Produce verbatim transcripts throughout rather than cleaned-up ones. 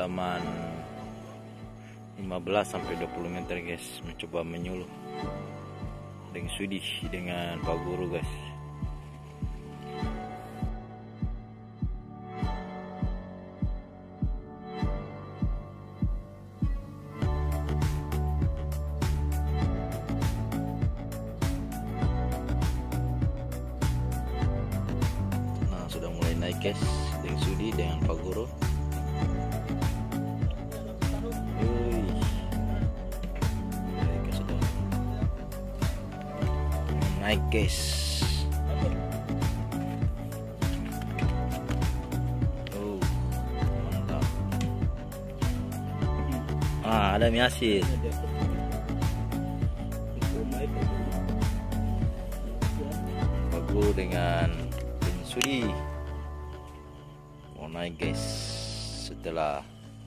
kedalaman lima belas sampai dua puluh meter guys, mencoba menyuluh dengan Sudi dengan Pak Guru guys. Nah, sudah mulai naik guys dengan Sudi dengan Pak Guru. Naik guys. Oh, mantap. Ah, ada mie asin. Pak Guru dengan Bin Sudi mau naik guys. Setelah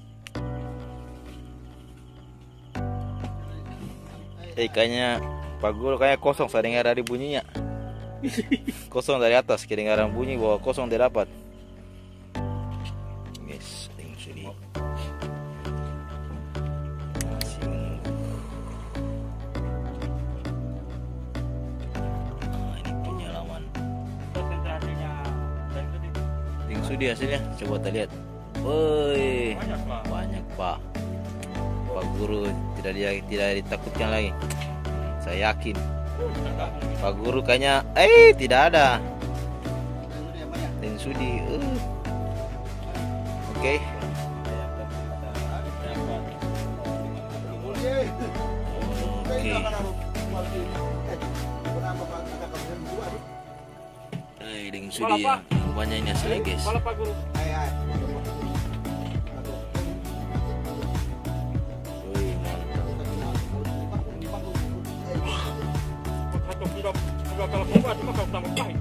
Eh kayaknya Pak Guru kayak kosong, saya dengar dari bunyinya. Kosong dari atas, kedengaran bunyi bahwa kosong tidak dapat. Guys, tengok sini. Masih menunggu. Nah, ini penyelaman. Tengok Sudi hasilnya, coba kita lihat. Woi, banyak Pak. Pak Guru tidak dia tidak ditakutkan lagi. Saya yakin Pak Guru kayaknya eh tidak ada. Dengan Sudi. Uh. Oke. Okay. Oke. Okay. Eh dengan Sudi ya. Banyak ini asli guys. Kalau pembuat cuma kau tambah pahit.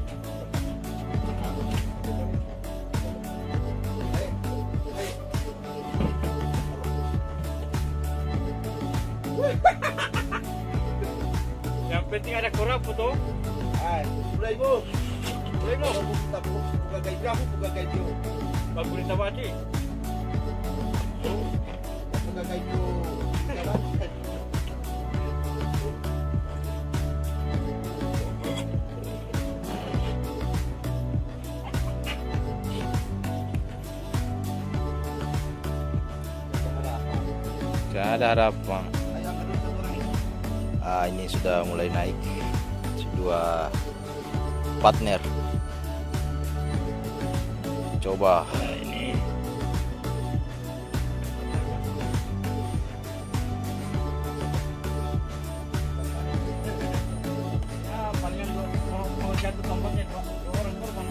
Yang penting ada korang foto. Hai, mulai bu. Boleh mo? Kita buka gaji aku, buka gaji. Bagus kita baca. Buka gaji. Gak ada harapan. Ah, ini sudah mulai naik. Dua partner. Coba ini. Ah, palingan mau mau jatuh tombaknya orang korban.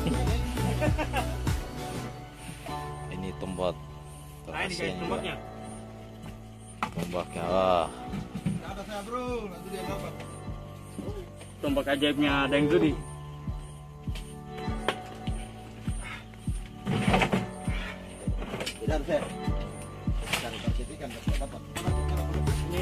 Ini tombak. Nah, ini guys tombaknya. Tombaknya ah. Ada saya bro, nanti dia dapat. Tombak ajaibnya Deng Sudi. Tidak saya. Cari sertifikat dapat. Ini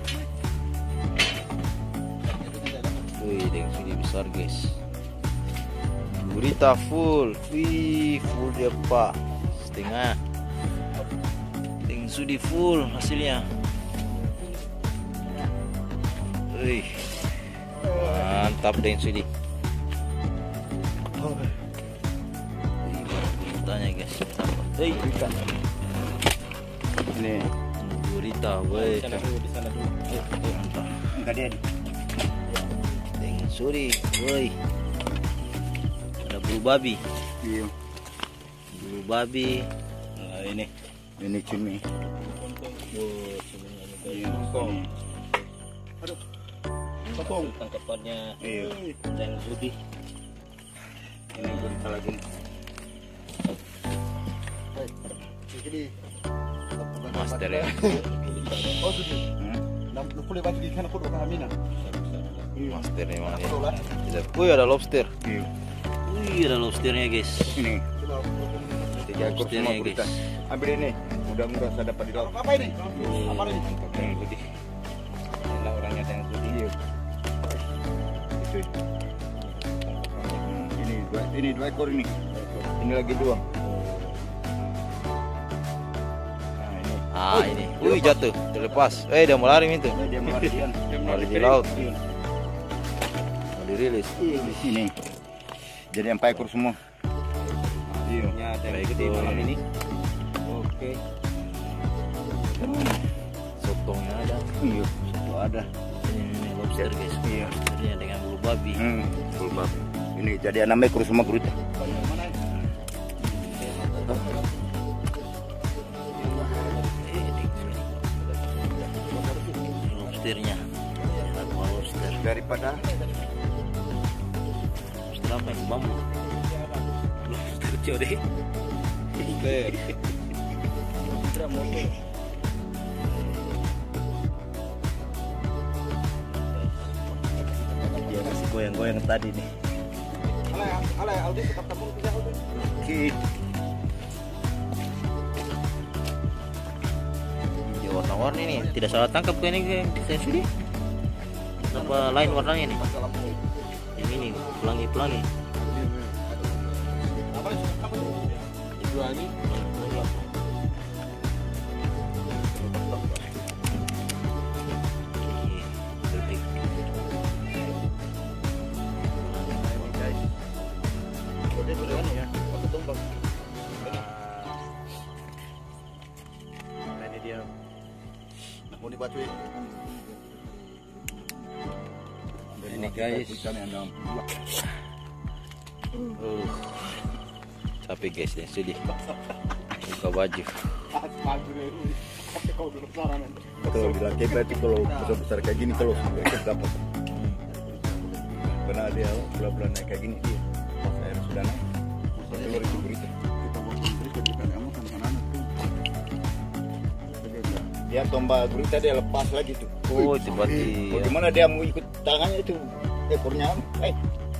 Wih, Deng Sudi besar guys. Gurita full. Wih, full dia Pak. Setengah. Deng Sudi full hasilnya. Wih, mantap Deng Sudi. Guritanya guys. Hei, gurita. Ini Gurita, weh. di sana dulu, di sana dulu. Mantap. enggak dia. Deng Sudi, woi. Ada bulu babi. Iya. Bulu babi. Nah, ini. Ini cumi. Oh, sebenarnya Iya, potong. Aduh. Potong. tangkapannya Iya. Deng Sudi. Ini gurita lagi. Jadi Master ya. Oh, sudah. Nam boleh baju di sana kudu kahamina. Master memang ya. Wih, ada lobster. Iya. Wih, ada lobsternya guys. Ini. Tiga ekor Lobsternya, semua gurita. guys. Ambil ini. Mudah-mudahan saya dapat di laut. Apa ini? Apa ini? Yang putih. Inilah orangnya yang putih. Iya. Itu. Ini dua, ini dua ekor ini. Ini lagi dua. Ah ini, wih jatuh, terlepas. Eh dia mau lari itu. Dia mau lari dia. Lari di laut. Mau dirilis. Di sini. Jadi yang ekor semua. Iya. Ada yang gede malam ini. Oke. Sotongnya ada. Iya. Soto ada. Ini, ini lobster guys. Iya. Lobsternya dengan bulu babi. Hmm. Bulu babi. Ini jadi enam ekor semua gurita. Lobsternya. Lobster. Daripada Lobster apa yang bambu? Lobster code. dia masih goyang-goyang tadi nih. Oke. Dia warna-warni nih, tidak salah tangkap kayak ini desain sini. Apa lain warnanya nih? Yang ini pelangi-pelangi. Mau dibacuin. Ini guys. Uh, capek guys ya, sedih. Buka baju. Betul, bilang kebab itu kalau besar-besar kayak gini kalau sudah dapat. Karena dia bulan-bulan naik kayak gini dia. Pas air sudah naik, telur itu gurita. Dia tombak gurita dia lepas lagi tuh. Oh, itu berarti. Bagaimana dia mau ikut tangannya itu ekornya? Eh.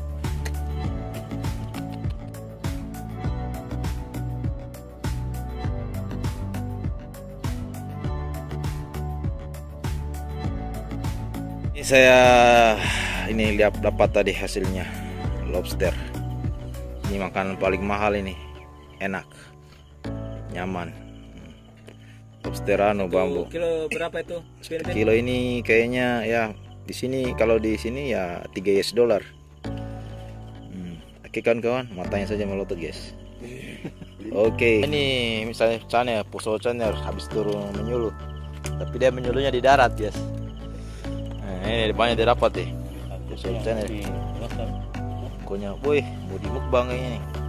Ini saya ini lihat dapat tadi hasilnya lobster. Ini makanan paling mahal ini, enak, nyaman. Lobster anu bambu. Kilo berapa itu? Kilo ini kayaknya ya di sini kalau di sini ya tiga U S dollar. Hmm. Oke kawan-kawan, matanya saja melotot guys. Oke, ini misalnya cane puso cane habis turun menyulut, tapi dia menyulutnya di darat guys. Nah, ini banyak dia dapat deh. Puso cane. Pokoknya, wih, mau di mukbang ini.